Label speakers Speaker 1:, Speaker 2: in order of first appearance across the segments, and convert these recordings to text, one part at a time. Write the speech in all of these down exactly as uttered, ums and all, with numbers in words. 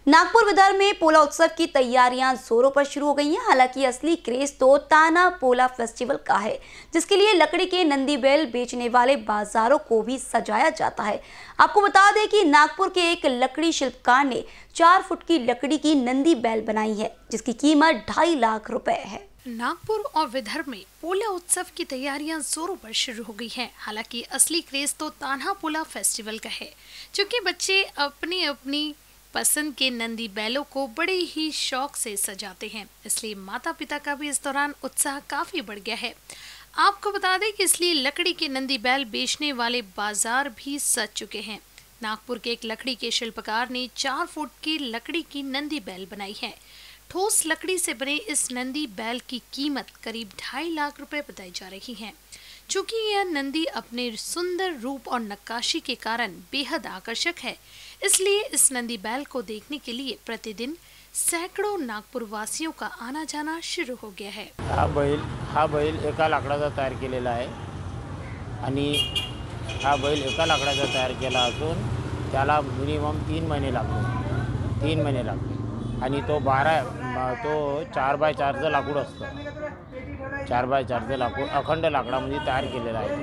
Speaker 1: नागपुर विदर्भ में पोला उत्सव की तैयारियां जोरों पर शुरू हो गई हैं। हालांकि असली क्रेज तो ताना पोला फेस्टिवल का है, जिसके लिए लकड़ी के नंदी बैल बेचने वाले बाजारों को भी सजाया जाता है। आपको बता दें कि नागपुर के एक लकड़ी शिल्पकार ने चार फुट की लकड़ी की नंदी बैल बनाई है, जिसकी कीमत ढाई लाख रुपए है।
Speaker 2: नागपुर और विदर्भ में पोला उत्सव की तैयारियां जोरों पर शुरू हो गई हैं। हालांकि असली क्रेज तो तान्हा पोला फेस्टिवल का है, क्योंकि बच्चे अपनी अपनी पसंद के नंदी बैलों को बड़े ही शौक से सजाते हैं, इसलिए माता पिता का भी इस दौरान उत्साह काफी बढ़ गया है। आपको बता दें कि इसलिए लकड़ी के नंदी बैल बेचने वाले बाजार भी सज चुके हैं। नागपुर के एक लकड़ी के शिल्पकार ने चार फुट की लकड़ी की नंदी बैल बनाई है। ठोस लकड़ी से बने इस नंदी बैल की कीमत करीब ढाई लाख रुपए बताई जा रही है। चूंकि यह नंदी अपने सुंदर रूप और नक्काशी के कारण बेहद आकर्षक है, इसलिए इस नंदी बैल को देखने के लिए प्रतिदिन सैकड़ों नागपुर वासियों का आना जाना शुरू हो गया है।
Speaker 3: हा बैल हा बैल एका लाकडाचा तयार केलेला आहे आणि हा बैल एका लाकडाचा तयार केला असून त्याला मिनिमम तीन महिने लागतो तीन महिने लागतो आणि तो बारा तो चार बाय चारचं लाकूड असतं। चार बाय चारचं लाकूड अखंड लाकडामध्ये तयार केलेलं आहे।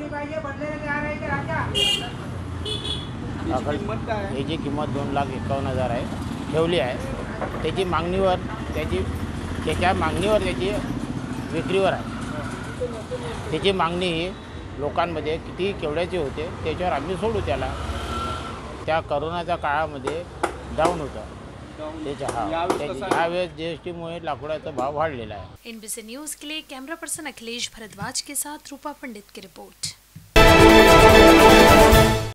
Speaker 3: अखंड याची किंमत दोन लाख एकावन्न हजार आहे ठेवली आहे। त्याची मागणीवर त्याची त्याच्या मागणीवर त्याची विक्रीवर आहे। त्याची मागणी ही लोकांमध्ये किती केवढ्याची होते त्याच्यावर आम्ही सोडू त्याला। त्या कोरोनाच्या काळामध्ये डाऊन होतं त्याच्या हा वेळेस जीएसटीमुळे लाकडाचा भाव वाढलेला आहे।
Speaker 2: एनबीसी न्यूज़ के लिए कैमरा पर्सन अखिलेश भारद्वाज के साथ रूपा पंडित की रिपोर्ट।